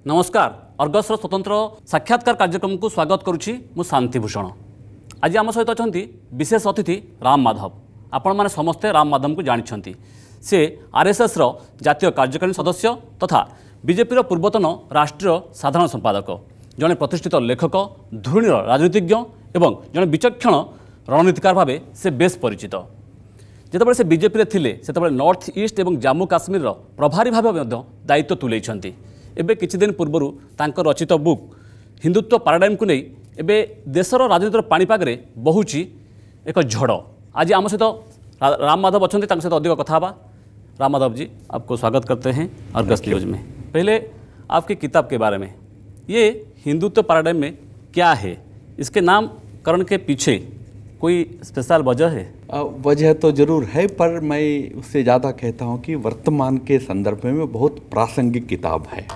नमस्कार अर्गसर स्वतंत्र साक्षात्कार कार्यक्रम को स्वागत करुच्ची मु शांतिभूषण। आज आम सहित अच्छा विशेष अतिथि राम माधव। आपण मैंने समस्ते राम माधव को जानते से आरएसएस रो जातीय कार्यकारिणी सदस्य तथा बीजेपी पूर्वतन राष्ट्रीय साधारण संपादक, जड़े प्रतिष्ठित लेखक, धुरीण राजनीतिज्ञ एवं जड़े विचक्षण रणनीतिकार भाव से बेस परिचित। जितेबाला से बीजेपी थे से नॉर्थ ईस्ट और जम्मू काश्मीर प्रभारी भाव दायित्व तुले। एबे किछि दिन पूर्वर तांकर रचित बुक हिंदुत्व पैराडाइम को नहीं एबे देशर राजनीतिर पाणीपाग रे बहुची एक झड़। आज आम सहित राम माधव अच्छा सहित अधिक कथा। राम माधव जी, आपको स्वागत करते हैं अर्गस न्यूज में। पहले आपकी किताब के बारे में, ये हिंदुत्व पैराडाइम में क्या है, इसके नामकरण के पीछे कोई स्पेशल वजह है? वजह तो जरूर है, पर मैं उससे ज़्यादा कहता हूँ कि वर्तमान के संदर्भ में बहुत प्रासंगिक किताब है।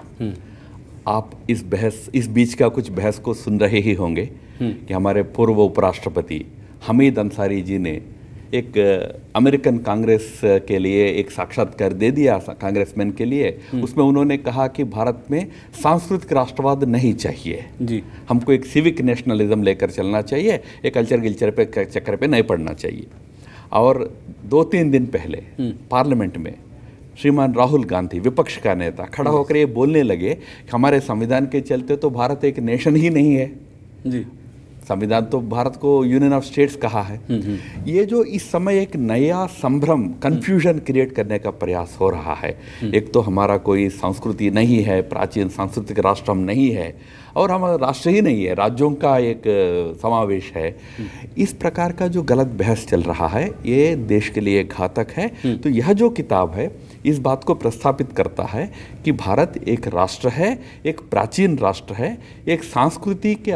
आप इस बीच का कुछ बहस को सुन रहे ही होंगे कि हमारे पूर्व उपराष्ट्रपति हमीद अंसारी जी ने एक अमेरिकन कांग्रेस के लिए एक साक्षात्कार दे दिया कांग्रेसमैन के लिए। उसमें उन्होंने कहा कि भारत में सांस्कृतिक राष्ट्रवाद नहीं चाहिए जी, हमको एक सिविक नेशनलिज्म लेकर चलना चाहिए, एक कल्चर गिल्चर पे चक्कर पे नहीं पड़ना चाहिए। और 2-3 दिन पहले पार्लियामेंट में श्रीमान राहुल गांधी, विपक्ष का नेता, खड़ा होकर ये बोलने लगे कि हमारे संविधान के चलते तो भारत एक नेशन ही नहीं है जी, संविधान तो भारत को यूनियन ऑफ स्टेट्स कहा है। ये जो इस समय एक नया संभ्रम, कंफ्यूजन क्रिएट करने का प्रयास हो रहा है। एक तो हमारा कोई संस्कृति नहीं है, प्राचीन सांस्कृतिक राष्ट्र हम नहीं है, और हमारा राष्ट्र ही नहीं है, राज्यों का एक समावेश है। इस प्रकार का जो गलत बहस चल रहा है ये देश के लिए घातक है। तो यह जो किताब है इस बात को प्रस्थापित करता है कि भारत एक राष्ट्र है, एक प्राचीन राष्ट्र है, एक संस्कृति के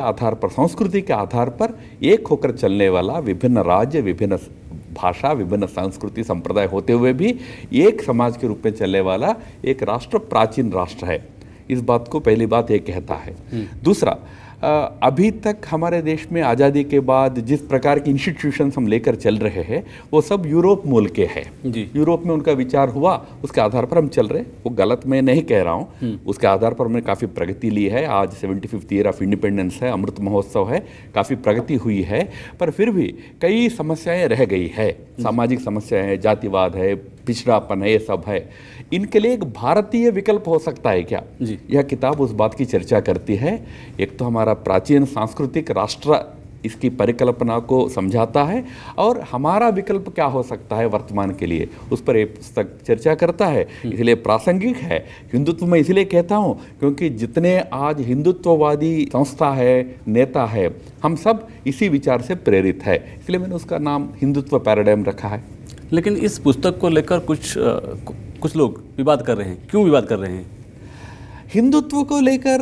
आधार पर एक होकर चलने वाला, विभिन्न राज्य, विभिन्न भाषा, विभिन्न संस्कृति संप्रदाय होते हुए भी एक समाज के रूप में चलने वाला एक राष्ट्र प्राचीन राष्ट्र है। इस बात को पहली बात ये कहता है। दूसरा, अभी तक हमारे देश में आज़ादी के बाद जिस प्रकार की इंस्टीट्यूशंस हम लेकर चल रहे हैं वो सब यूरोप मूल के हैं। यूरोप में उनका विचार हुआ, उसके आधार पर हम चल रहे हैं। वो गलत मैं नहीं कह रहा हूँ, उसके आधार पर हमने काफ़ी प्रगति ली है। आज 75th ईयर ऑफ इंडिपेंडेंस है, अमृत महोत्सव है, काफ़ी प्रगति हुई है, पर फिर भी कई समस्याएं रह गई है। सामाजिक समस्याएं हैं, जातिवाद है, पिछड़ापन है, ये सब है। इनके लिए एक भारतीय विकल्प हो सकता है क्या? यह किताब उस बात की चर्चा करती है। एक तो हमारा प्राचीन सांस्कृतिक राष्ट्र, इसकी परिकल्पना को समझाता है, और हमारा विकल्प क्या हो सकता है वर्तमान के लिए, उस पर एक पुस्तक चर्चा करता है। इसलिए प्रासंगिक है। हिंदुत्व में इसलिए कहता हूँ क्योंकि जितने आज हिंदुत्ववादी संस्था है, नेता है, हम सब इसी विचार से प्रेरित है, इसलिए मैंने उसका नाम हिंदुत्व पैराडाइम रखा है। लेकिन इस पुस्तक को लेकर कुछ लोग विवाद कर रहे हैं। क्यों विवाद कर रहे हैं? हिंदुत्व को लेकर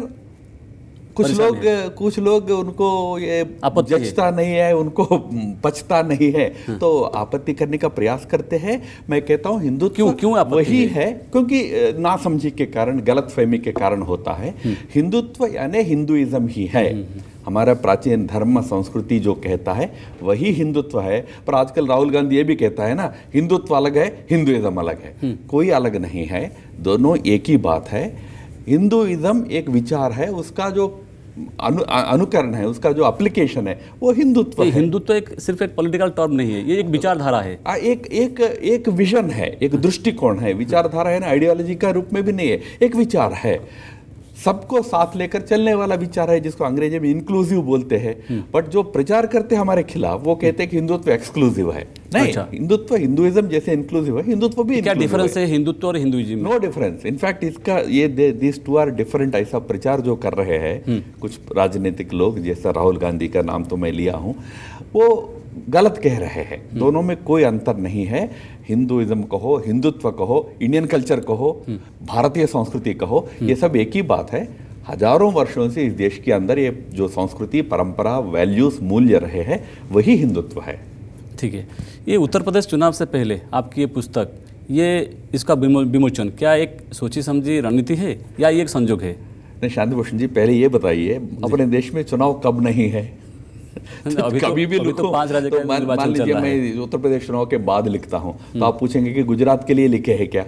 कुछ लोग उनको ये जचता नहीं है, उनको पचता नहीं है, तो आपत्ति करने का प्रयास करते हैं। मैं कहता हूँ हिंदुत्व क्यों वही है क्योंकि नासमझी के कारण, गलतफहमी के कारण होता है। हिंदुत्व यानी हिंदुइज्म ही है। हमारा प्राचीन धर्म संस्कृति जो कहता है वही हिंदुत्व है। पर आजकल राहुल गांधी ये भी कहता है ना, हिंदुत्व अलग है, हिंदुइज्म अलग है। कोई अलग नहीं है, दोनों एक ही बात है। हिंदुइज्म एक विचार है, उसका जो अनुकरण है, उसका जो एप्लीकेशन है वो हिंदुत्व है। हिंदुत्व सिर्फ एक पॉलिटिकल टर्म नहीं है, ये एक विचारधारा है। एक विजन है, एक दृष्टिकोण है। विचारधारा है ना, आइडियोलॉजी का रूप में भी नहीं है, एक विचार है, सबको साथ लेकर चलने वाला विचार है, जिसको अंग्रेजी में इंक्लूसिव बोलते हैं। बट जो प्रचार करते हैं हमारे खिलाफ, वो कहते हैं कि हिंदुत्व एक्सक्लूसिव है। नहीं, अच्छा। हिंदुत्व, हिंदुइज्म जैसे इंक्लूसिव है, हिंदुत्व भी। क्या डिफरेंस है हिंदुत्व और हिंदुइज्म? No difference. इनफैक्ट इसका ये दिस टू आर डिफरेंट, ऐसा प्रचार जो कर रहे हैं कुछ राजनीतिक लोग, जैसा राहुल गांधी का नाम तो मैं लिया हूँ, वो गलत कह रहे हैं। दोनों में कोई अंतर नहीं है। हिंदुइज्म कहो, हिंदुत्व कहो, इंडियन कल्चर कहो, भारतीय संस्कृति कहो, ये सब एक ही बात है। हजारों वर्षों से इस देश के अंदर ये जो संस्कृति, परंपरा, वैल्यूज, मूल्य रहे हैं, वही हिंदुत्व है। ठीक है। ये उत्तर प्रदेश चुनाव से पहले आपकी ये पुस्तक, ये इसका विमोचन क्या एक सोची समझी रणनीति है या ये एक संजोग है? नहीं, शांतिभूषण जी, पहले ये बताइए, अपने देश में चुनाव कब नहीं है? कभी भी लिखो, तो मान लीजिए मैं उत्तर प्रदेश चुनाव के बाद लिखता हूँ, तो आप पूछेंगे कि गुजरात के लिए लिखे हैं क्या?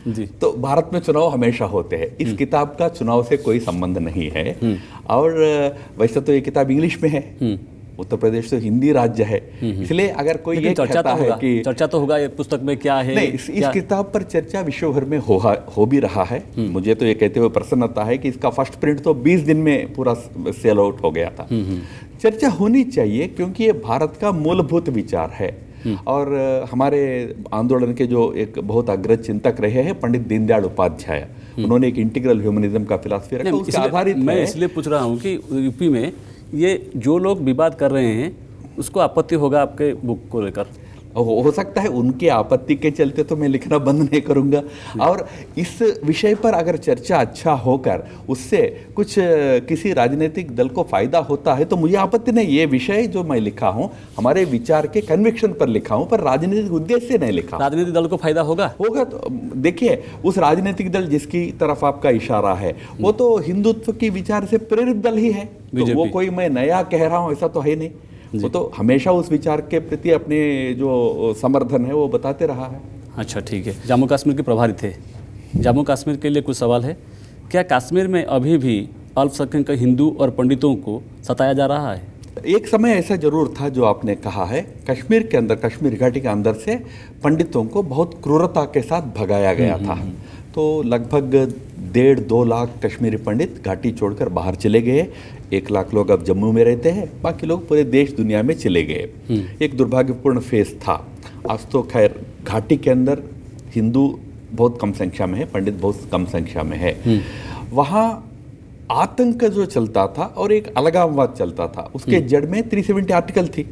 जी। तो भारत में चुनाव हमेशा होते हैं। इस किताब का चुनाव से कोई संबंध नहीं है। और वैसे तो ये किताब इंग्लिश में है, उत्तर प्रदेश तो हिंदी राज्य है, इसलिए अगर कोई ये कहता है कि चर्चा तो होगा ये पुस्तक में क्या है, नहीं, इस किताब पर चर्चा विश्व भर में हो भी रहा है। मुझे तो ये कहते हुए प्रसन्नता है कि इसका फर्स्ट प्रिंट तो 20 दिन में पूरा सेल आउट हो गया था। चर्चा होनी चाहिए क्योंकि ये भारत का मूलभूत विचार है। और हमारे आंदोलन के जो एक बहुत अग्रज चिंतक रहे हैं पंडित दीनदयाल उपाध्याय, उन्होंने एक इंटीग्रल ह्यूमनिज्म का फिलॉसफी रखा, उसके आधारित मैं इसलिए पूछ रहा हूँ कि यूपी में ये जो लोग विवाद कर रहे हैं उसको आपत्ति होगा आपके बुक को लेकर। हो सकता है उनके आपत्ति के चलते तो मैं लिखना बंद नहीं करूंगा। और इस विषय पर अगर चर्चा अच्छा होकर उससे कुछ किसी राजनीतिक दल को फायदा होता है तो मुझे आपत्ति नहीं। ये विषय जो मैं लिखा हूँ हमारे विचार के कन्विक्शन पर लिखा हूँ, पर राजनीतिक उद्देश्य से नहीं लिखा। राजनीतिक दल को फायदा होगा तो देखिए, उस राजनीतिक दल जिसकी तरफ आपका इशारा है वो तो हिंदुत्व की विचार से प्रेरित दल ही है, तो वो कोई मैं नया कह रहा हूँ ऐसा तो है नहीं। वो तो हमेशा उस विचार के प्रति अपने जो समर्थन है वो बताते रहा है। अच्छा, ठीक है। जम्मू कश्मीर के प्रभारी थे, जम्मू कश्मीर के लिए कुछ सवाल है। क्या कश्मीर में अभी भी अल्पसंख्यक हिंदू और पंडितों को सताया जा रहा है? एक समय ऐसा जरूर था जो आपने कहा है, कश्मीर के अंदर, कश्मीर घाटी के अंदर से पंडितों को बहुत क्रूरता के साथ भगाया गया था। तो लगभग 1.5-2 लाख कश्मीरी पंडित घाटी छोड़कर बाहर चले गए। 1 लाख लोग अब जम्मू में रहते हैं, बाकी लोग पूरे देश दुनिया में चले गए। एक दुर्भाग्यपूर्ण फेज था। आज तो खैर घाटी के अंदर हिंदू बहुत कम संख्या में है, पंडित बहुत कम संख्या में है। वहाँ आतंक जो चलता था और एक अलगाववाद चलता था, उसके जड़ में 370 आर्टिकल थी।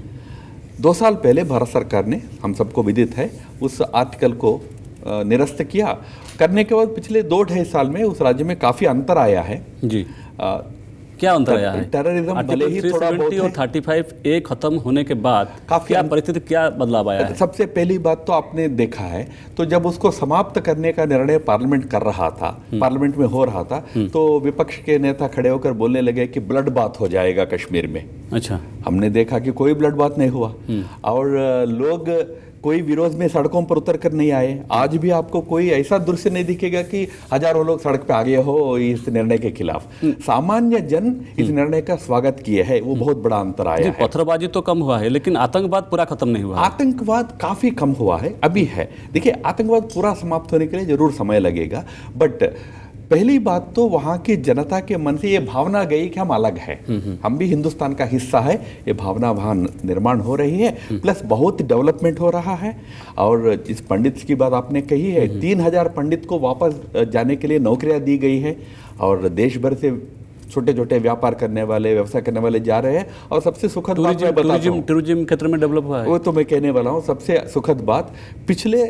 2 साल पहले भारत सरकार ने, हम सबको विदित है, उस आर्टिकल को निरस्त किया। करने के बाद पिछले 2-2.5 साल में उस राज्य में काफी अंतर आया है जी। क्या अंतर आया है? टेररिज्म भले ही थोड़ा बहुत और 35A खत्म होने के बाद क्या परिस्थिति, क्या बदलाव आया है? सबसे पहली बात तो आपने देखा है, तो जब उसको समाप्त करने का निर्णय पार्लियामेंट कर रहा था, पार्लियामेंट में हो रहा था, तो विपक्ष के नेता खड़े होकर बोलने लगे कि ब्लड बाथ हो जाएगा कश्मीर में। अच्छा, हमने देखा कि कोई ब्लड बाथ नहीं हुआ और लोग कोई विरोध में सड़कों पर उतर कर नहीं आए। आज भी आपको कोई ऐसा दृश्य नहीं दिखेगा कि हजारों लोग सड़क पे आ गए हो इस निर्णय के खिलाफ। सामान्य जन इस निर्णय का स्वागत किए है, वो बहुत बड़ा अंतर आया है। पत्थरबाजी तो कम हुआ है, लेकिन आतंकवाद पूरा खत्म नहीं हुआ। आतंकवाद काफी कम हुआ है, अभी है। देखिए, आतंकवाद पूरा समाप्त होने के लिए जरूर समय लगेगा, बट पहली बात तो वहाँ की जनता के मन से ये भावना गई कि हम अलग हैं, हम भी हिंदुस्तान का हिस्सा है। ये भावना वहाँ निर्माण हो रही है, प्लस बहुत डेवलपमेंट हो रहा है। और जिस पंडित की बात आपने कही है, 3000 पंडित को वापस जाने के लिए नौकरियाँ दी गई है और देश भर से छोटे छोटे व्यापार करने वाले, व्यवसाय करने वाले जा रहे हैं। और सबसे सुखद बात मैं बताता हूँ, टूरिज्म क्षेत्र में डेवलप हुआ है, वो तो मैं कहने वाला हूँ। सबसे सुखद बात, पिछले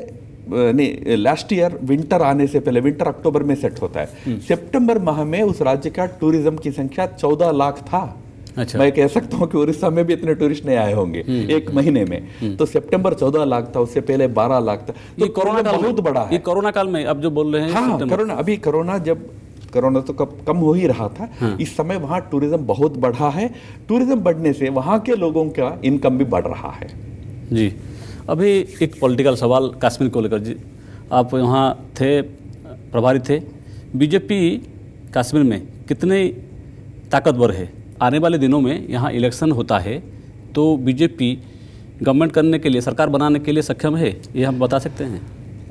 लास्ट ईयर विंटर आने से पहले, विंटर अक्टूबर में सेट होता है, सितंबर माह में उस राज्य का टूरिज्म की संख्या 14 लाख था। अच्छा। मैं कह सकता हूँ कि उड़ीसा में भी इतने टूरिस्ट नहीं आए होंगे एक महीने में। तो सितंबर 14 लाख था, उससे पहले 12 लाख था। तो ये कोरोना काल बहुत बड़ा है। ये कोरोना काल में अब जो बोल रहे हैं, हाँ, कोरोना, अभी कोरोना, जब कोरोना तो कम हो ही रहा था। हाँ। इस समय वहाँ टूरिज्म बहुत बढ़ा है। टूरिज्म बढ़ने से वहाँ के लोगों का इनकम भी बढ़ रहा है जी। अभी एक पॉलिटिकल सवाल कश्मीर को लेकर जी, आप यहाँ थे, प्रभारी थे, बीजेपी कश्मीर में कितने ताकतवर है? आने वाले दिनों में यहाँ इलेक्शन होता है, तो बीजेपी गवर्नमेंट करने के लिए, सरकार बनाने के लिए सक्षम है, ये हम बता सकते हैं?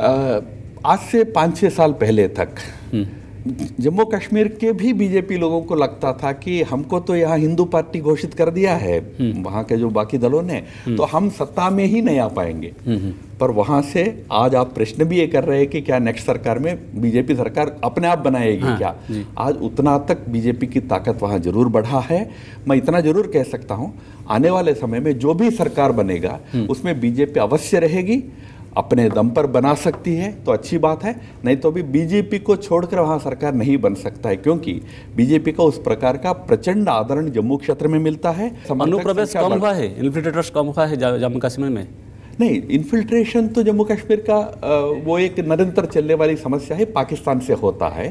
आज से 5-6 साल पहले तक जम्मू कश्मीर के भी बीजेपी लोगों को लगता था कि हमको तो यहाँ हिंदू पार्टी घोषित कर दिया है वहाँ के जो बाकी दलों ने, तो हम सत्ता में ही नहीं आ पाएंगे। पर वहाँ से आज आप प्रश्न भी ये कर रहे हैं कि क्या नेक्स्ट सरकार में बीजेपी सरकार अपने आप बनाएगी? हाँ, क्या आज उतना तक बीजेपी की ताकत वहाँ जरूर बढ़ा है। मैं इतना जरूर कह सकता हूँ, आने वाले समय में जो भी सरकार बनेगा उसमें बीजेपी अवश्य रहेगी। अपने दम पर बना सकती है तो अच्छी बात है, नहीं तो भी बीजेपी को छोड़कर वहाँ सरकार नहीं बन सकता है, क्योंकि बीजेपी का उस प्रकार का प्रचंड आदरण जम्मू क्षेत्र में मिलता है। अनुप्रवेश कम हुआ है, इन्फिल्ट्रेटर्स कम हुआ है जम्मू कश्मीर में। नहीं, इन्फिल्ट्रेशन तो जम्मू कश्मीर का वो एक निरंतर चलने वाली समस्या है, पाकिस्तान से होता है।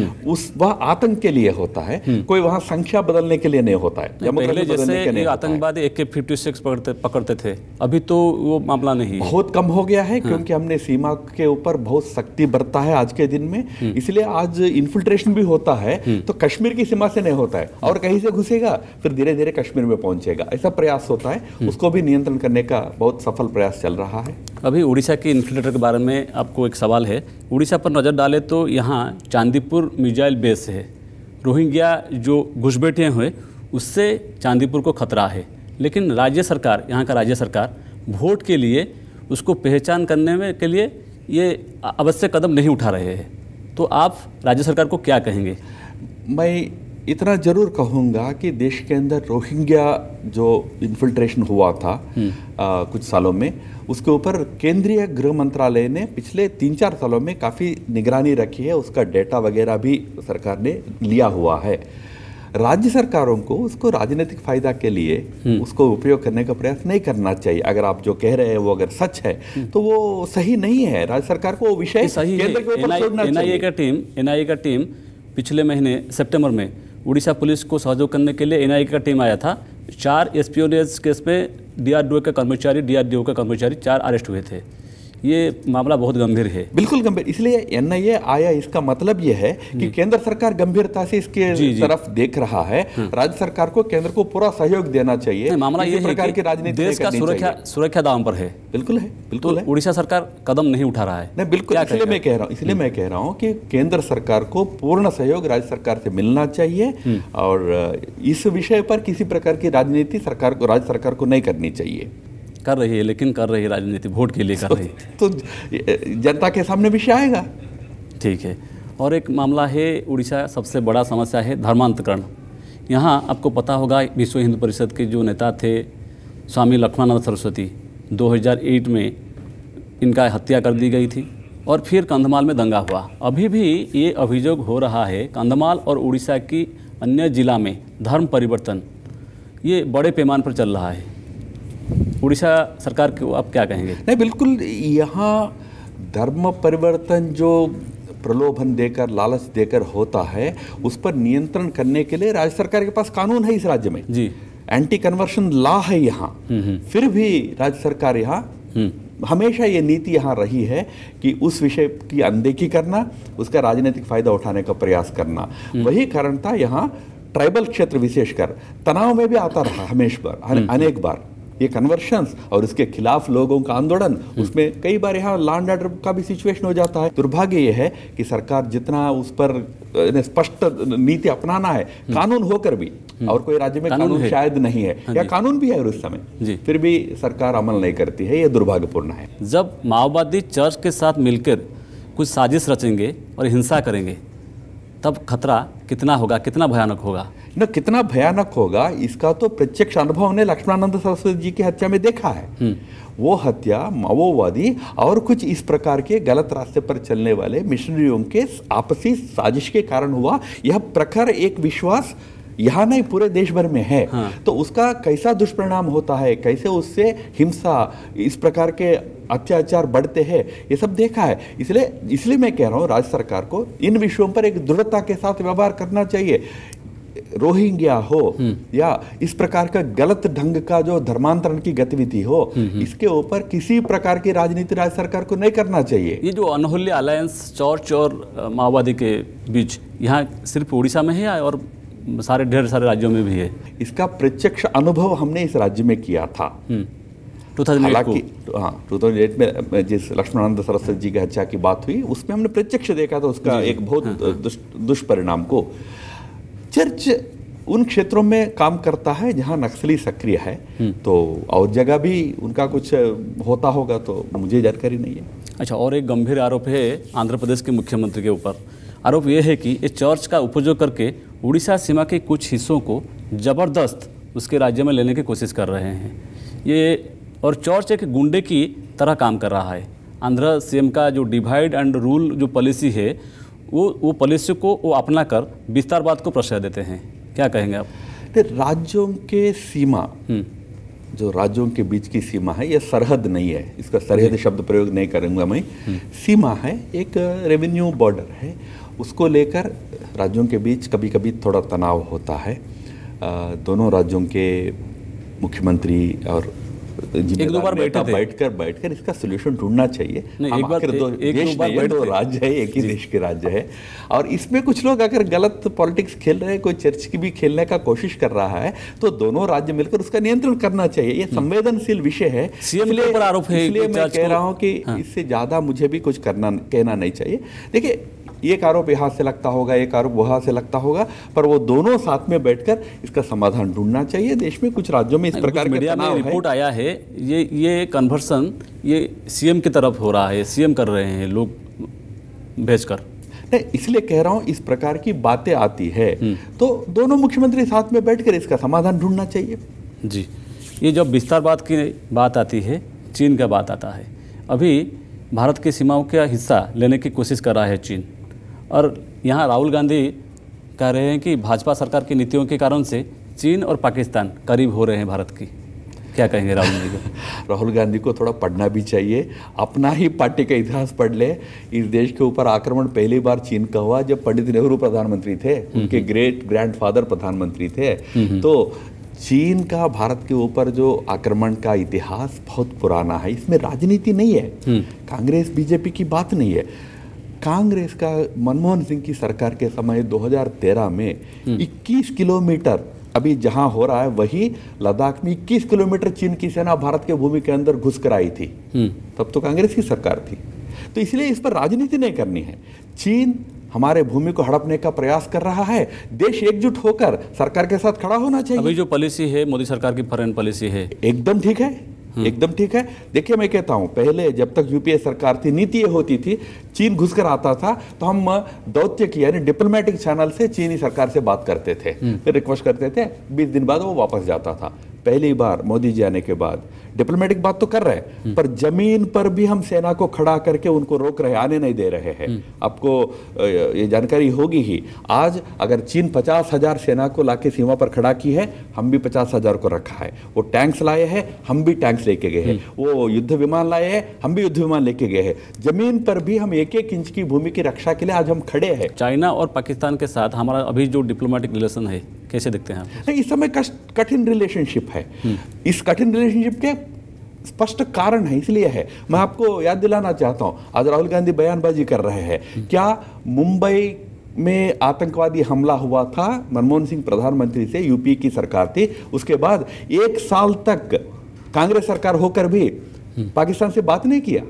वह आतंक के लिए होता है, कोई वहाँ संख्या बदलने के लिए नहीं होता है। पहले जैसे आतंकवादी AK-57 पकड़ते थे, अभी तो वो मामला नहीं, बहुत कम हो गया है, क्योंकि हमने सीमा के ऊपर बहुत सख्ती बरता है आज के दिन में। इसलिए आज इन्फिल्ट्रेशन भी होता है तो कश्मीर की सीमा से नहीं होता है, और कहीं से घुसेगा फिर धीरे धीरे कश्मीर में पहुंचेगा, ऐसा प्रयास होता है। उसको भी नियंत्रण करने का बहुत सफल प्रयास चल रहा है। अभी उड़ीसा की इन्फिल्ट्रेटर के बारे में आपको एक सवाल है। उड़ीसा पर नज़र डालें तो यहाँ चांदीपुर मिसाइल बेस है। रोहिंग्या जो घुसपैठिए हुए उससे चांदीपुर को खतरा है, लेकिन राज्य सरकार, यहाँ का राज्य सरकार वोट के लिए उसको पहचान करने में के लिए ये आवश्यक कदम नहीं उठा रहे हैं। तो आप राज्य सरकार को क्या कहेंगे? मैं इतना जरूर कहूँगा कि देश के अंदर रोहिंग्या जो इन्फिल्ट्रेशन हुआ था कुछ सालों में, उसके ऊपर केंद्रीय गृह मंत्रालय ने पिछले 3-4 सालों में काफ़ी निगरानी रखी है। उसका डेटा वगैरह भी सरकार ने लिया हुआ है। राज्य सरकारों को उसको राजनीतिक फायदा के लिए उसको उपयोग करने का प्रयास नहीं करना चाहिए। अगर आप जो कह रहे हैं वो अगर सच है तो वो सही नहीं है। राज्य सरकार को वो विषय केंद्र के ऊपर छोड़ना चाहिए। NIA का टीम पिछले महीने सितंबर में उड़ीसा पुलिस को सहयोग करने के लिए NIA का टीम आया था। 4 एस्पियोनेज केस में DRDO का कर्मचारी 4 अरेस्ट हुए थे। ये मामला बहुत गंभीर है, बिल्कुल गंभीर। इसलिए NIA आया, इसका मतलब ये है कि केंद्र सरकार गंभीरता से इसके तरफ देख रहा है। राज्य सरकार को केंद्र को पूरा सहयोग देना चाहिए। मामला ये है कि देश का सुरक्षा दांव पर है। बिल्कुल है, बिल्कुल है। उड़ीसा सरकार कदम नहीं उठा रहा है। नहीं, बिल्कुल। इसलिए मैं कह रहा हूँ कि केंद्र सरकार को पूर्ण सहयोग राज्य सरकार से मिलना चाहिए, और इस विषय पर किसी प्रकार की राजनीति राज्य सरकार को नहीं करनी चाहिए। कर रही है, लेकिन कर रही है राजनीति, वोट के लिए कर रही है, तो जनता के सामने विषय आएगा। ठीक है। और एक मामला है, उड़ीसा सबसे बड़ा समस्या है धर्मांतरण। यहाँ आपको पता होगा विश्व हिंदू परिषद के जो नेता थे स्वामी लक्ष्मणानंद सरस्वती, 2008 में इनका हत्या कर दी गई थी, और फिर कंधमाल में दंगा हुआ। अभी भी ये अभियोग हो रहा है कंधमाल और उड़ीसा की अन्य जिला में धर्म परिवर्तन ये बड़े पैमाने पर चल रहा है। उड़ीसा सरकार को आप क्या कहेंगे? नहीं, बिल्कुल। यहाँ धर्म परिवर्तन जो प्रलोभन देकर, लालच देकर होता है, उस पर नियंत्रण करने के लिए राज्य सरकार के पास कानून है। इस राज्य में जी एंटी कन्वर्शन लॉ है यहाँ। फिर भी राज्य सरकार यहाँ हमेशा ये नीति यहाँ रही है कि उस विषय की अनदेखी करना, उसका राजनीतिक फायदा उठाने का प्रयास करना। वही कारण था यहाँ ट्राइबल क्षेत्र विशेषकर तनाव में भी आता रहा हमेशा, अनेक बार। ये कन्वर्शंस और इसके खिलाफ लोगों का आंदोलन, उसमें कई बार यहाँ लॉ एंड ऑर्डर का भी सिचुएशन हो जाता है। दुर्भाग्य ये है कि सरकार जितना उस पर स्पष्ट नीति अपनाना है, कानून होकर भी, और कोई राज्य में कानून शायद नहीं है, या कानून भी है उस समय, फिर भी सरकार अमल नहीं करती है। ये दुर्भाग्यपूर्ण है। जब माओवादी चर्च के साथ मिलकर कुछ साजिश रचेंगे और हिंसा करेंगे, तब खतरा कितना होगा, कितना भयानक होगा? न कितना भयानक होगा, इसका तो प्रत्यक्ष अनुभव हमने लक्ष्मणानंद सरस्वती जी की हत्या में देखा है। वो हत्या माओवादी और कुछ इस प्रकार के गलत रास्ते पर चलने वाले मिशनरियों के आपसी साजिश के कारण हुआ। यह प्रखर एक विश्वास यहाँ नहीं पूरे देश भर में है। तो उसका कैसा दुष्परिणाम होता है, कैसे उससे हिंसा, इस प्रकार के अत्याचार बढ़ते हैं, ये सब देखा है। इसलिए मैं कह रहा हूँ राज्य सरकार को इन विषयों पर एक दृढ़ता के साथ व्यवहार करना चाहिए। रोहिंग्या हो या इस प्रकार का गलत ढंग का जो धर्मांतरण की गतिविधि हो, इसके ऊपर किसी प्रकार की राजनीति राज्य सरकार को नहीं करना चाहिए। ये जो अनहोली अलायंस चर्च और माओवादी के बीच यहाँ सिर्फ उड़ीसा में है और ढेर सारे राज्यों में भी है? इसका प्रत्यक्ष अनुभव हमने इस राज्य में किया था 2008 में जिस लक्ष्मणानंद सरस्वती जी की हत्या की बात हुई, उसमें हमने प्रत्यक्ष देखा था उसका एक बहुत दुष्परिणाम को। चर्च उन क्षेत्रों में काम करता है जहां नक्सली सक्रिय है, तो और जगह भी उनका कुछ होता होगा, तो मुझे जानकारी नहीं है। अच्छा, और एक गंभीर आरोप है आंध्र प्रदेश के मुख्यमंत्री के ऊपर। आरोप यह है कि इस चर्च का उपयोग करके उड़ीसा सीमा के कुछ हिस्सों को ज़बरदस्त उसके राज्य में लेने की कोशिश कर रहे हैं। ये और चर्च एक गुंडे की तरह काम कर रहा है। आंध्र सीएम का जो डिवाइड एंड रूल जो पॉलिसी है, वो पॉलिसी को वो अपना कर विस्तारवाद को प्रश्रय देते हैं। क्या कहेंगे आप? राज्यों के सीमा जो राज्यों के बीच की सीमा है, यह सरहद नहीं है, इसका सरहद शब्द प्रयोग नहीं करूँगा मैं, सीमा है, एक रेवेन्यू बॉर्डर है, उसको लेकर राज्यों के बीच कभी कभी थोड़ा तनाव होता है। दोनों राज्यों के मुख्यमंत्री और एक दो बार बैठकर इसका सोल्यूशन ढूंढना चाहिए। हम आखिर दो राज्य है, एक ही देश के राज्य है, और इसमें कुछ लोग अगर गलत पॉलिटिक्स खेल रहे हैं, कोई चर्च की भी खेलने का कोशिश कर रहा है, तो दोनों राज्य मिलकर उसका नियंत्रण करना चाहिए। ये संवेदनशील विषय है, इसलिए मैं कह रहा हूं कि इससे ज्यादा मुझे भी कुछ कहना नहीं चाहिए। देखिए, एक आरोप यहाँ से लगता होगा, एक आरोप वहाँ से लगता होगा, पर वो दोनों साथ में बैठकर इसका समाधान ढूंढना चाहिए। देश में कुछ राज्यों में इस प्रकार के तनाव है। रिपोर्ट आया है, ये कन्वर्सन ये सीएम की तरफ हो रहा है, सीएम कर रहे हैं लोग भेजकर। नहीं, इसलिए कह रहा हूँ, इस प्रकार की बातें आती है तो दोनों मुख्यमंत्री साथ में बैठकर इसका समाधान ढूंढना चाहिए। जी, ये जब विस्तारवाद की बात आती है, चीन का बात आता है, अभी भारत की सीमाओं का हिस्सा लेने की कोशिश कर रहा है चीन, और यहाँ राहुल गांधी कह रहे हैं कि भाजपा सरकार की नीतियों के कारण से चीन और पाकिस्तान करीब हो रहे हैं भारत की। क्या कहेंगे राहुल गांधी को? राहुल गांधी को थोड़ा पढ़ना भी चाहिए, अपना ही पार्टी का इतिहास पढ़ ले। इस देश के ऊपर आक्रमण पहली बार चीन का हुआ जब पंडित नेहरू प्रधानमंत्री थे, उनके ग्रेट ग्रैंडफादर प्रधानमंत्री थे। तो चीन का भारत के ऊपर जो आक्रमण का इतिहास बहुत पुराना है, इसमें राजनीति नहीं है, कांग्रेस बीजेपी की बात नहीं है। कांग्रेस का मनमोहन सिंह की सरकार के समय 2013 में 21 किलोमीटर, अभी जहां हो रहा है वही लद्दाख में 21 किलोमीटर चीन की सेना भारत के भूमि के अंदर घुस कर आई थी। तब तो कांग्रेस की सरकार थी। तो इसलिए इस पर राजनीति नहीं करनी है। चीन हमारे भूमि को हड़पने का प्रयास कर रहा है, देश एकजुट होकर सरकार के साथ खड़ा होना चाहिए। अभी जो पॉलिसी है, मोदी सरकार की फॉरेन पॉलिसी है, एकदम ठीक है, एकदम ठीक है। देखिए, मैं कहता हूं, पहले जब तक यूपीए सरकार थी, नीति ये होती थी, चीन घुसकर आता था तो हम दौत्य की यानी डिप्लोमेटिक चैनल से चीनी सरकार से बात करते थे, फिर रिक्वेस्ट करते थे, 20 दिन बाद वो वापस जाता था। पहली बार मोदी जी आने के बाद डिप्लोमेटिक बात तो कर रहे हैं, पर जमीन पर भी हम सेना को खड़ा करके उनको रोक रहे, आने नहीं दे रहे हैं। आपको ये जानकारी होगी ही, आज अगर चीन 50,000 सेना को लाके सीमा पर खड़ा की है, हम भी 50,000 को रखा है। वो टैंक्स लाए हैं, हम भी टैंक्स लेके गए हैं। वो युद्ध विमान लाए हैं, हम भी युद्ध विमान लेके गए हैं। जमीन पर भी हम एक एक इंच की भूमि की रक्षा के लिए आज हम खड़े हैं। चाइना और पाकिस्तान के साथ हमारा अभी जो डिप्लोमेटिक रिलेशन है, कैसे देखते हैं आप? इस समय कठिन रिलेशनशिप है। इस कठिन रिलेशनशिप के स्पष्ट कारण है, इसलिए है। मैं आपको याद दिलाना चाहता हूं, आज राहुल गांधी बयानबाजी कर रहे हैं। क्या मुंबई में आतंकवादी हमला हुआ था, मनमोहन सिंह प्रधानमंत्री से, यूपी की सरकार थी, उसके बाद 1 साल तक कांग्रेस सरकार होकर भी पाकिस्तान से बात नहीं किया,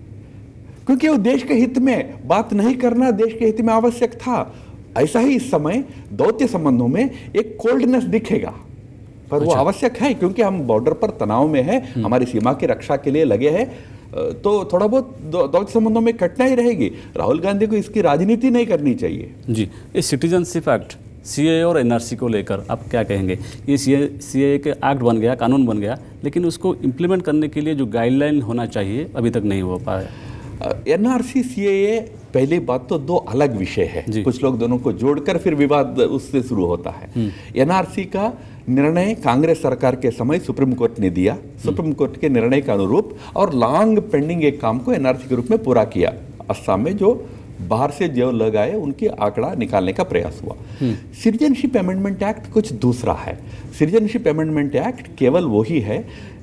क्योंकि वो देश के हित में बात नहीं करना देश के हित में आवश्यक था। ऐसा ही इस समय दौत्य संबंधों में एक कोल्डनेस दिखेगा, पर वो आवश्यक है, क्योंकि हम बॉर्डर पर तनाव में है, हमारी सीमा की रक्षा के लिए लगे हैं, तो थोड़ा बहुत दौत्य संबंधों में कठिनाई रहेगी। राहुल गांधी को इसकी राजनीति नहीं करनी चाहिए। जी, ये सिटीजनशिप एक्ट, सीएए और एनआरसी को लेकर आप क्या कहेंगे? ये सीएए के एक्ट बन गया, कानून बन गया, लेकिन उसको इम्प्लीमेंट करने के लिए जो गाइडलाइन होना चाहिए अभी तक नहीं हो पाया। एनआरसी सीएए, पहली बात तो दो अलग विषय है, कुछ लोग दोनों को जोड़कर फिर विवाद उससे शुरू होता है। एनआरसी का निर्णय कांग्रेस सरकार के समय सुप्रीम कोर्ट ने दिया, सुप्रीम कोर्ट के निर्णय के अनुरूप, और लॉन्ग पेंडिंग एक काम को एनआरसी के रूप में पूरा किया। असम में जो बाहर से जो लोग आए उनके आंकड़ा निकालने का प्रयास हुआ। सिटीजनशिप अमेंडमेंट एक्ट कुछ दूसरा है। सिटीजनशिप अमेंडमेंट एक्ट केवल वही है,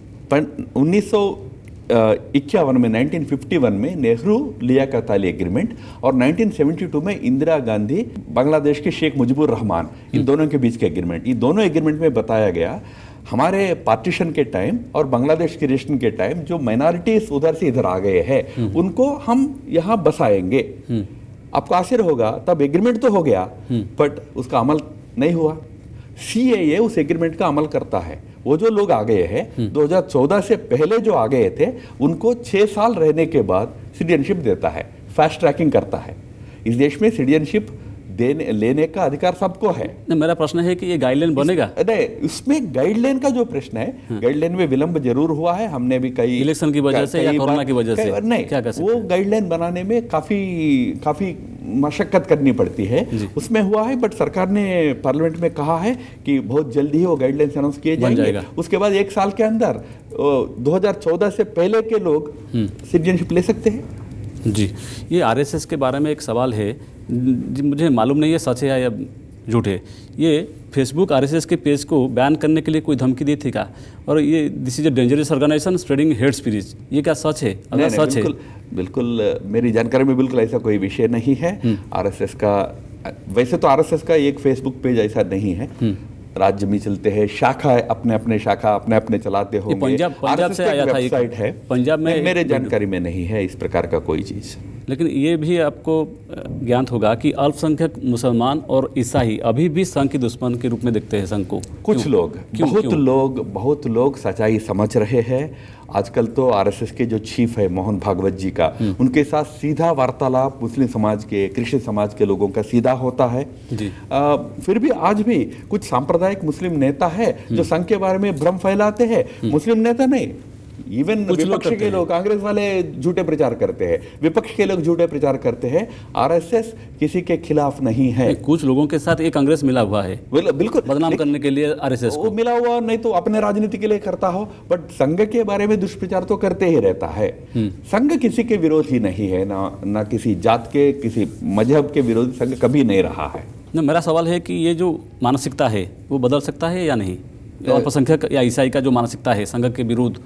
1951 में 1951 में नेहरू लियाकत अली एग्रीमेंट और 1972 में इंदिरा गांधी बांग्लादेश के शेख मुजीबुर रहमान, इन दोनों के बीच के एग्रीमेंट। ये दोनों एग्रीमेंट में बताया गया, हमारे पार्टीशन के टाइम और बांग्लादेश के रेशन के टाइम जो माइनॉरिटीज उधर से इधर आ गए हैं उनको हम यहाँ बसाएंगे। आपको आश्चर्य होगा, तब एग्रीमेंट तो हो गया बट उसका अमल नहीं हुआ। सीएए उस एग्रीमेंट का अमल करता है। वो जो लोग आ गए हैं 2014 से पहले जो आ गए थे उनको 6 साल रहने के बाद सिटीजनशिप देता है, फास्ट ट्रैकिंग करता है। इस देश में सिटीजनशिप लेने का अधिकार सबको है। नहीं, मेरा प्रश्न है कि ये गाइडलाइन बनेगा? नहीं, उसमें गाइडलाइन का जो प्रश्न है, गाइडलाइन में विलंब जरूर हुआ है। हमने भी कई इलेक्शन की वजह से या कोरोना की वजह से नहीं, क्या कर सकते वो गाइडलाइन बनाने में काफी मशक्कत करनी पड़ती है, उसमें हुआ है। बट सरकार ने पार्लियामेंट में कहा है कि बहुत जल्दी ही वो गाइडलाइंस अनाउंस किए जाएंगे। उसके बाद 1 साल के अंदर 2014 से पहले के लोग सिटीजनशिप ले सकते हैं। जी, ये आरएसएस के बारे में एक सवाल है, मुझे मालूम नहीं है सच है या झूठ है। ये फेसबुक आरएसएस के पेज को बैन करने के लिए कोई धमकी दी थी क्या? और ये this is a dangerous organisation spreading hate speech, ये क्या सच है? अगर सच है, बिल्कुल मेरी जानकारी में बिल्कुल ऐसा कोई विषय नहीं है। आरएसएस का, वैसे तो आरएसएस का एक फेसबुक पेज ऐसा नहीं है, राज्य में चलते हैं, शाखा अपने अपने चलाते होंगे। पंजाब से आया था, वेबसाइट है पंजाब में, मेरे जानकारी में नहीं है इस प्रकार का कोई चीज़। लेकिन ये भी आपको ज्ञात होगा कि अल्पसंख्यक मुसलमान और ईसाई अभी भी संघ के दुश्मन के रूप में देखते हैं संघ को। कुछ लोग, बहुत लोग सच्चाई समझ रहे हैं। आजकल तो आरएसएस के जो चीफ है मोहन भागवत जी का, उनके साथ सीधा वार्तालाप मुस्लिम समाज के, क्रिश्चियन समाज के लोगों का सीधा होता है जी। फिर भी आज भी कुछ सांप्रदायिक मुस्लिम नेता है जो संघ के बारे में भ्रम फैलाते हैं। मुस्लिम नेता नहीं, इवन विपक्ष के लोग, कांग्रेस वाले झूठे प्रचार करते हैं, विपक्ष के लोग झूठे प्रचार करते हैं। आरएसएस किसी के खिलाफ नहीं है। कुछ लोगों के साथ एक कांग्रेस मिला हुआ है, बिल्कुल बदनाम करने के लिए आरएसएस को मिला हुआ, नहीं तो अपने राजनीति के लिए करता हो, बट संघ के बारे में दुष्प्रचार तो करते ही रहता है। संघ किसी के विरोधी नहीं है, ना किसी जात के, किसी मजहब के विरोधी संघ कभी नहीं रहा है। मेरा सवाल है कि ये जो मानसिकता है वो बदल सकता है या नहीं? अल्पसंख्यक या ईसाई का जो मानसिकता है संघ के विरुद्ध,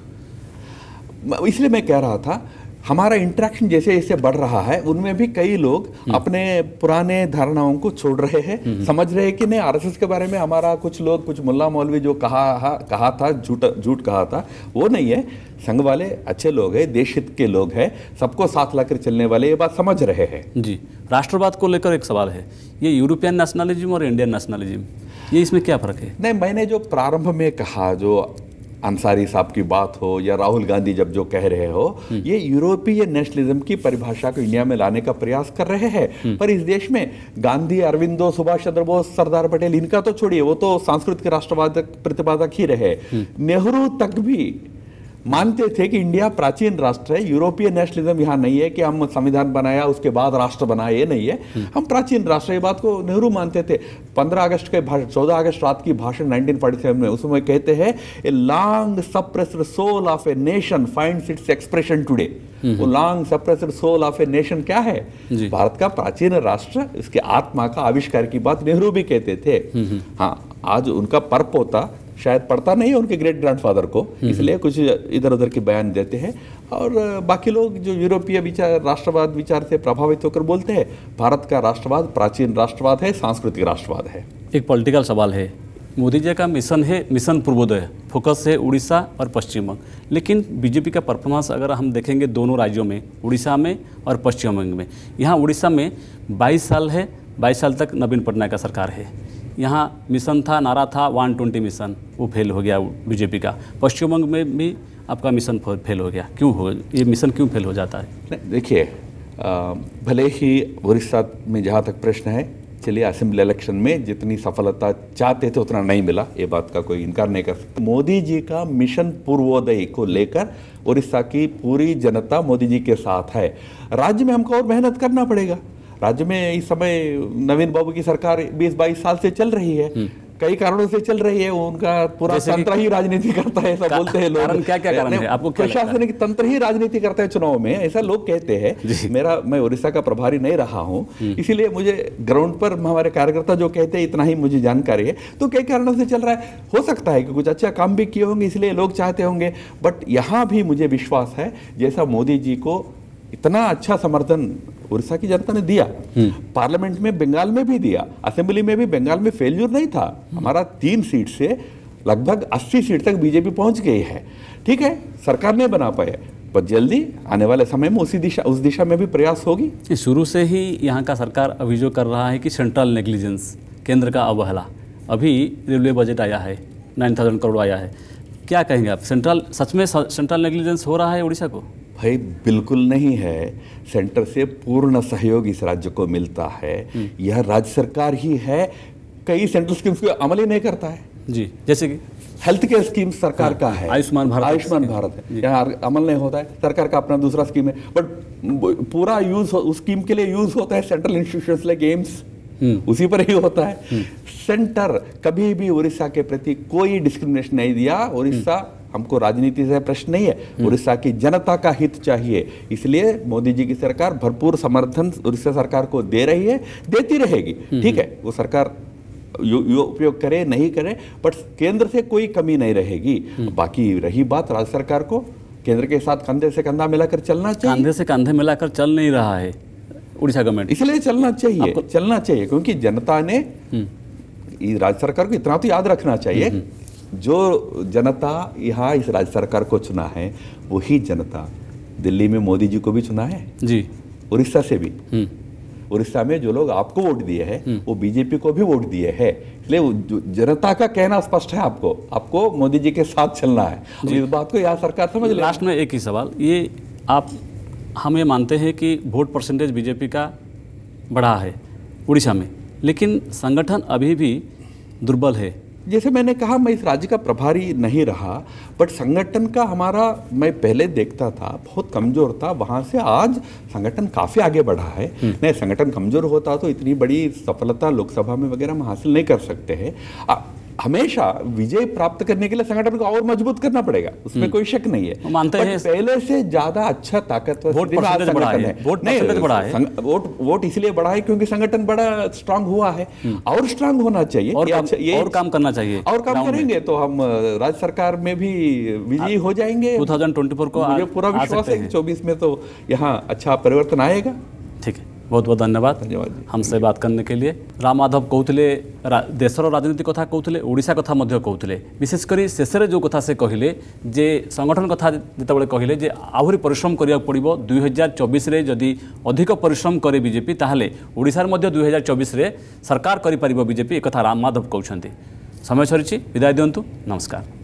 इसलिए मैं कह रहा था हमारा इंटरेक्शन जैसे जैसे बढ़ रहा है, उनमें भी कई लोग अपने पुराने धारणाओं को छोड़ रहे हैं, समझ रहे हैं कि नहीं आरएसएस के बारे में हमारा कुछ लोग, कुछ मुल्ला मौलवी जो कहा था, झूठ कहा था, वो नहीं है। संघ वाले अच्छे लोग हैं, देश हित के लोग हैं, सबको साथ लाकर चलने वाले, ये बात समझ रहे हैं जी। राष्ट्रवाद को लेकर एक सवाल है, ये यूरोपियन नेशनलिज्म और इंडियन नेशनलिज्म, ये इसमें क्या फर्क है? नहीं, मैंने जो प्रारंभ में कहा, जो अंसारी साहब की बात हो या राहुल गांधी जब जो कह रहे हो, ये यूरोपीय नेशनलिज्म की परिभाषा को इंडिया में लाने का प्रयास कर रहे हैं। पर इस देश में गांधी, अरविंदो, सुभाष चंद्र बोस, सरदार पटेल, इनका तो छोड़िए, वो तो सांस्कृतिक राष्ट्रवाद प्रतिपादक ही रहे। नेहरू तक भी मानते थे कि इंडिया प्राचीन राष्ट्र है, यूरोपीय नेशनलिज्म यहाँ नहीं है कि हम संविधान बनाया उसके बाद राष्ट्र बनाया, ये नहीं है, हम प्राचीन राष्ट्र, ये बात को नेहरू मानते थे। 15 अगस्त के भाषण, 14 अगस्त रात की भाषण 1947 में, उसमें कहते हैं a long suppressed soul of a nation finds its expression today. वो long suppressed soul of a nation क्या है? भारत का प्राचीन राष्ट्र, इसके आत्मा का आविष्कार की बात नेहरू भी कहते थे। हाँ, आज उनका पर्व होता, शायद पढ़ता नहीं है उनके ग्रेट ग्रैंडफादर को, इसलिए कुछ इधर उधर के बयान देते हैं। और बाकी लोग जो यूरोपीय विचार, राष्ट्रवाद विचार से प्रभावित होकर बोलते हैं, भारत का राष्ट्रवाद प्राचीन राष्ट्रवाद है, सांस्कृतिक राष्ट्रवाद है। एक पॉलिटिकल सवाल है, मोदी जी का मिशन है मिशन पूर्वोदय, फोकस है उड़ीसा और पश्चिम बंग, लेकिन बीजेपी का परफॉर्मेंस अगर हम देखेंगे दोनों राज्यों में, उड़ीसा में और पश्चिम बंग में, यहाँ उड़ीसा में 22 साल है, 22 साल तक नवीन पटनायक का सरकार है। यहाँ मिशन था, नारा था 120 मिशन, वो फेल हो गया बीजेपी का। पश्चिम बंग में भी आपका मिशन फेल हो गया, क्यों हो, ये मिशन क्यों फेल हो जाता है? देखिए, भले ही उड़ीसा में जहाँ तक प्रश्न है, चलिए असेंबली इलेक्शन में जितनी सफलता चाहते थे उतना नहीं मिला, ये बात का कोई इनकार नहीं कर सकता। मोदी जी का मिशन पूर्वोदय को लेकर उड़ीसा की पूरी जनता मोदी जी के साथ है। राज्य में हमको और मेहनत करना पड़ेगा। राज्य में इस समय नवीन बाबू की सरकार 20-22 साल से चल रही है, कई कारणों से चल रही है, उनका पूरा तंत्र ही राजनीति करता है, ऐसा बोलते हैं लोग। क्या क्या कारण है आपको? प्रशासनिक तंत्र ही राजनीति करता है चुनाव में, ऐसा लोग कहते हैं। मैं उड़ीसा का प्रभारी नहीं रहा हूँ, इसीलिए मुझे ग्राउंड पर हमारे कार्यकर्ता जो कहते हैं इतना ही मुझे जानकारी है। तो कई कारणों से चल रहा है, हो सकता है कि कुछ अच्छा काम भी किए होंगे इसलिए लोग चाहते होंगे, बट यहाँ भी मुझे विश्वास है जैसा मोदी जी को इतना अच्छा समर्थन उड़ीसा की जनता ने दिया, पार्लियामेंट में बंगाल में भी दिया, असेंबली में भी बंगाल में फेल्यूर नहीं था। हमारा 3 सीट से लगभग 80 सीट तक बीजेपी पहुंच गई है। ठीक है, सरकार नहीं बना पाए, पर जल्दी आने वाले समय में उस दिशा में भी प्रयास होगी। शुरू से ही यहाँ का सरकार अभियोग कर रहा है कि सेंट्रल नेग्लिजेंस, केंद्र का अवहेला। अभी रेलवे बजट आया है, 9000 करोड़ आया है, क्या कहेंगे आप? सच में सेंट्रल नेग्लिजेंस हो रहा है उड़ीसा को? भाई बिल्कुल नहीं है। सेंटर से पूर्ण सहयोग इस राज्य को मिलता है। यह राज्य सरकार ही है कई सेंट्रल स्कीम्स को अमल ही नहीं करता है। जी, जैसे कि हेल्थ केयर स्कीम सरकार का है, आयुष्मान भारत है, यहाँ अमल नहीं होता है। सरकार का अपना दूसरा स्कीम है, बट पूरा यूज उस स्कीम के लिए यूज होता है सेंट्रल इंस्टीट्यूशंस लाइक एम्स, उसी पर ही होता है। सेंटर कभी भी उड़ीसा के प्रति कोई डिस्क्रिमिनेशन नहीं दिया। उड़ीसा हमको राजनीति से प्रश्न नहीं है, उड़ीसा की जनता का हित चाहिए। इसलिए मोदी जी की सरकार भरपूर समर्थन उड़ीसा सरकार को दे रही है, देती रहेगी। ठीक है, वो सरकार उपयोग करे नहीं करे, बट केंद्र से कोई कमी नहीं रहेगी। बाकी रही बात राज्य सरकार को केंद्र के साथ कंधे से कंधा मिलाकर चलना चाहिए। कंधे से कंधे मिलाकर चल नहीं रहा है उड़ीसा गवर्नमेंट, इसलिए चलना चाहिए क्योंकि जनता ने राज्य सरकार को इतना तो याद रखना चाहिए, जो जनता यहाँ इस राज्य सरकार को चुना है वही जनता दिल्ली में मोदी जी को भी चुना है जी, उड़ीसा से भी। उड़ीसा में जो लोग आपको वोट दिए हैं वो बीजेपी को भी वोट दिए हैं। इसलिए जनता का कहना स्पष्ट है, आपको मोदी जी के साथ चलना है। इस बात को यहाँ सरकार समझ ले। लास्ट में एक ही सवाल, ये आप हम ये मानते हैं कि वोट परसेंटेज बीजेपी का बढ़ा है उड़ीसा में, लेकिन संगठन अभी भी दुर्बल है। जैसे मैंने कहा, मैं इस राज्य का प्रभारी नहीं रहा, बट संगठन का हमारा मैं पहले देखता था बहुत कमजोर था। वहाँ से आज संगठन काफ़ी आगे बढ़ा है। नहीं, संगठन कमजोर होता तो इतनी बड़ी सफलता लोकसभा में वगैरह हम हासिल नहीं कर सकते हैं। हमेशा विजय प्राप्त करने के लिए संगठन को और मजबूत करना पड़ेगा, उसमें कोई शक नहीं है। मानते हैं पहले से ज्यादा अच्छा ताकतवर वोट परसेंटेज बढ़ा है। वोट इसलिए बढ़ा है क्योंकि संगठन बड़ा स्ट्रांग हुआ है, और स्ट्रांग होना चाहिए, और काम करना चाहिए। और काम करेंगे तो हम राज्य सरकार में भी विजयी हो जाएंगे। 2024 को मुझे पूरा विश्वास है कि 24 में तो यहाँ अच्छा परिवर्तन आएगा। ठीक है, बहुत बहुत धन्यवाद हमसे बात करने के लिए। राम माधव कहते देशर राजनीति कथा कहते, ओडिशा कथा मध्य कहते, विशेषकर शेष जो कथा से कहले जे संगठन कथा जिते कहले जे आहरी परिश्रम करिया पड़िबो। 2024 रे जदि अधिक परिश्रम करे बीजेपी ताहले ओडिशा रे मध्य 2024 रे सरकार करि परिबो बीजेपी, एक कथा राम माधव कहउछन्ती। समय सरिछि, विदाय दियंतु, नमस्कार।